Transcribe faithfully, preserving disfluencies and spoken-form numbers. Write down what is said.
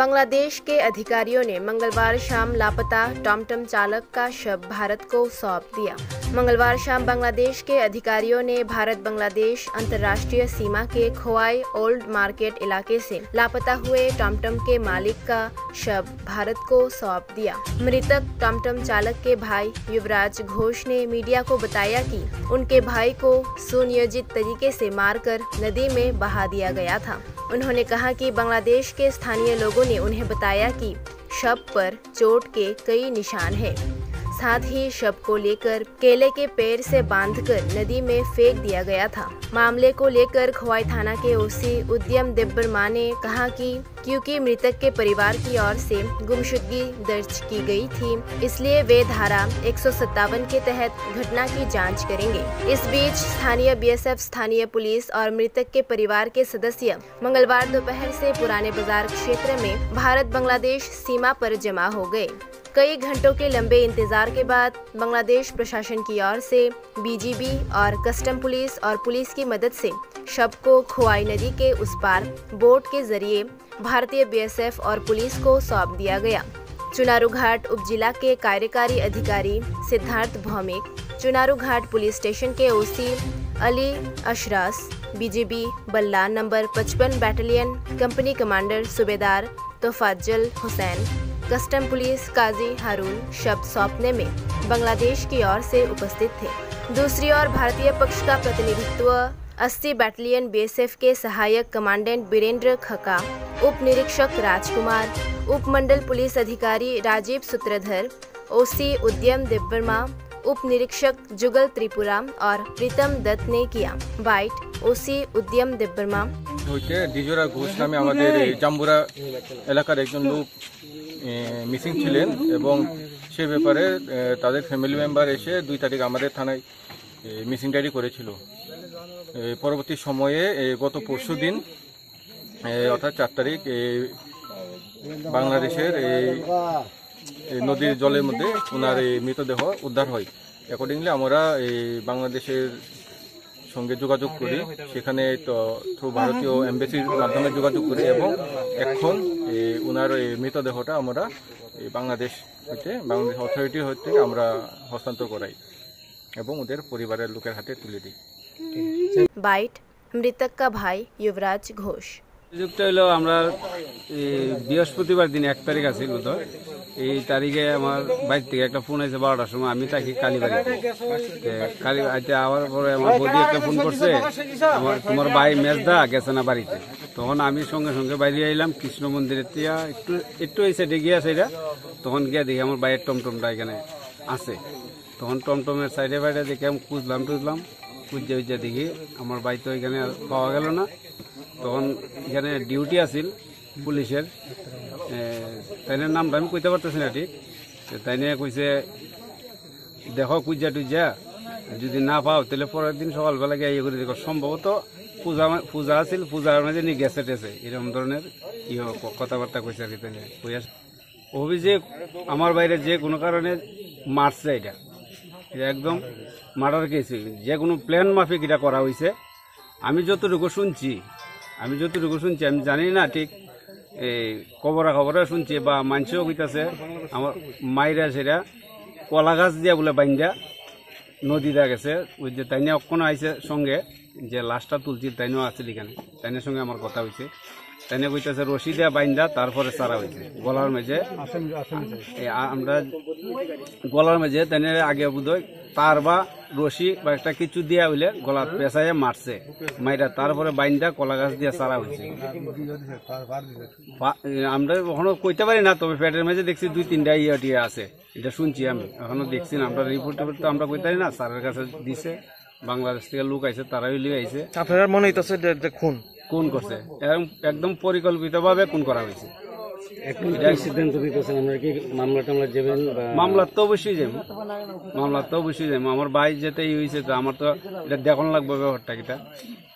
बांग्लादेश के अधिकारियों ने मंगलवार शाम लापता टॉमटम चालक का शव भारत को सौंप दिया। मंगलवार शाम बांग्लादेश के अधिकारियों ने भारत बांग्लादेश अंतर्राष्ट्रीय सीमा के खोवाई ओल्ड मार्केट इलाके से लापता हुए टॉमटम के मालिक का शव भारत को सौंप दिया। मृतक टॉमटम चालक के भाई युवराज घोष ने मीडिया को बताया कि उनके भाई को सुनियोजित तरीके से मारकर नदी में बहा दिया गया था। उन्होंने कहा कि बांग्लादेश के स्थानीय लोगों ने उन्हें बताया कि शव पर चोट के कई निशान हैं। साथ ही शव को लेकर केले के पेड़ से बांधकर नदी में फेंक दिया गया था। मामले को लेकर खोवाई थाना के ओसी उद्यम देब्बरमा ने कहा कि क्योंकि मृतक के परिवार की ओर से गुमशुदगी दर्ज की गई थी, इसलिए वे धारा एक सौ सत्तावन के तहत घटना की जांच करेंगे। इस बीच स्थानीय बीएसएफ, स्थानीय पुलिस और मृतक के परिवार के सदस्य मंगलवार दोपहर से पुराने बाजार क्षेत्र में भारत बांग्लादेश सीमा पर जमा हो गए। कई घंटों के लंबे इंतजार के बाद बांग्लादेश प्रशासन की ओर से बीजीबी और कस्टम पुलिस और पुलिस की मदद से शव को खोवाई नदी के उस पार बोट के जरिए भारतीय बीएसएफ और पुलिस को सौंप दिया गया। चुनारू घाट उपजिला के कार्यकारी अधिकारी सिद्धार्थ भौमिक, चुनारू घाट पुलिस स्टेशन के ओसी अली अशरास, बीजीबी बल्ला नंबर पचपन बैटालियन कंपनी कमांडर सूबेदार तोफाज्जल हुसैन, कस्टम पुलिस काजी हारून शव सौंपने में बांग्लादेश की ओर से उपस्थित थे। दूसरी ओर भारतीय पक्ष का प्रतिनिधित्व अस्सी बैटालियन बीएसएफ के सहायक कमांडेंट बीरेंद्र खका, उप निरीक्षक राजकुमार, उप मंडल पुलिस अधिकारी राजीव सूत्रधर, ओसी उद्यम देब्बरमा, उप निरीक्षक जुगल त्रिपुरा और प्रीतम दत्त ने किया। बाइट ओसी उद्यम देब्बरमा। डिजोरा घोष नामे आमादेर जाम्बुरा एलाकार एकजन लोक मिसिং ছিলেন এবং সে ব্যাপারে তাদের ফ্যামিলি মেম্বার এসে দুই তারিখ আমাদের থানায় মিসিং ডায়েরি করেছিল। পরবর্তী সময়ে গত পরশু দিন অর্থাৎ চার তারিখ বাংলাদেশের নদীর জলের মধ্যে ওনার মৃতদেহ উদ্ধার হয়। অ্যাকর্ডিংলি আমরা বাংলাদেশের সঙ্গে যোগাযোগ করি, সেখানে তো থ্রু ভারতীয় এমবেসির মাধ্যমে যোগাযোগ করি এবং এখন ওনার মৃতদেহটা আমরা বাংলাদেশ হইতে বাংলাদেশ অথরিটি হইতে আমরা হস্তান্তর করাই এবং ওদের পরিবারের লোকের হাতে তুলে দিই। বাইট মৃতক का भाई युवराज घोष। যুক্ত হলো আমরা বৃহস্পতিবার দিন এক তারিখ আছে বোধহয়, এই তারিখে আমার বাইর থেকে একটা ফোন আছে বারোটার সময়। আমি থাকি কালীবাড়িতে, কালীবাড়িতে আওয়ার পরে আমার বৌদি একটা ফোন করছে, আমার তোমার ভাই মেজদা গেছে না বাড়িতে। তখন আমি সঙ্গে সঙ্গে বাইরে আইলাম কৃষ্ণ মন্দিরের তিয়া একটু একটু এই সাইডে গিয়ে আছে এটা। তখন গিয়ে দেখি আমার ভাইয়ের টমটমটা এখানে আছে। তখন টমটমের সাইডে বাইরে দেখে আমি খুঁজলাম টুজলাম, খুঁজে উজ্জা দেখি আমার ভাই তো এখানে পাওয়া গেল না। তখন এখানে ডিউটি আছিল পুলিশের, তাইনের নামটা আমি কইতে পারতেছি না ঠিক। তাইনে কইছে দেখো কুজা টুজা যদি না পাও তাহলে পরের দিন সকালবেলা গিয়ে ইয়ে করে দেখো। সম্ভবত পূজা পূজা আছিল, পূজার মাঝে নিয়ে গেছে টেছে এরকম ধরনের ইয়ে কথাবার্তা কইছে আর কি। তাইলে কইয়া অভিযোগ আমার বাইরে যে কোনো কারণে মারছে, এটা এটা একদম মার্ডার কেস, যে কোনো প্ল্যান মাফিক এটা করা হয়েছে। আমি যতটুকু শুনছি আমি যতটুকু শুনছি আমি জানি না ঠিক, এই খবরা খবরা শুনছি বা মানুষও কইতাছে আমার মাইরা সেরা কলা গাছ দিয়া বলে বাইন্দা নদীতে গেছে। ওই যে তাইনে অক্ষণ আইসে সঙ্গে যে লাশটা তুলছি তাইনেও আছিল এখানে, তাইনের সঙ্গে আমার কথা হয়েছে। তাইনে কইতাছে রশি দিয়া বাইন্দা তারপরে সারা হয়েছে গলার মেঝে। আমরা গলার মেঝে তাইনে আগে বোধহয় তার বা রশি বা একটা কিছু দিয়া হইলে গলা পেঁচাইয়ে মারছে, মাইরা তারপরে বাইন্দা কলা গাছ দিয়ে সারা হয়েছে। আমরা কখনো কইতে পারি না, তবে পেটের মেঝে দেখছি দুই তিনটা ইয়ে টিয়া আছে, এটা শুনছি আমি, এখনো দেখছি না। আমরা রিপোর্ট টিপোর্ট তো আমরা কইতে পারি না, স্যারের কাছে দিছে, বাংলাদেশ থেকে লোক আইছে, তারাই লিয়ে আইছে। আপনার মনে হইতেছে খুন খুন করছে, একদম পরিকল্পিত ভাবে খুন করা হয়েছে। সিদ্ধান্ত দিতেছেন আমরা কি মামলা টামলা যাবেন? মামলা তো অবশ্যই যাবো, মামলা তো অবশ্যই যাবো। আমার ভাই যেতে হয়েছে তো আমার তো এটা দেখানো লাগবে ব্যাপারটা কিটা।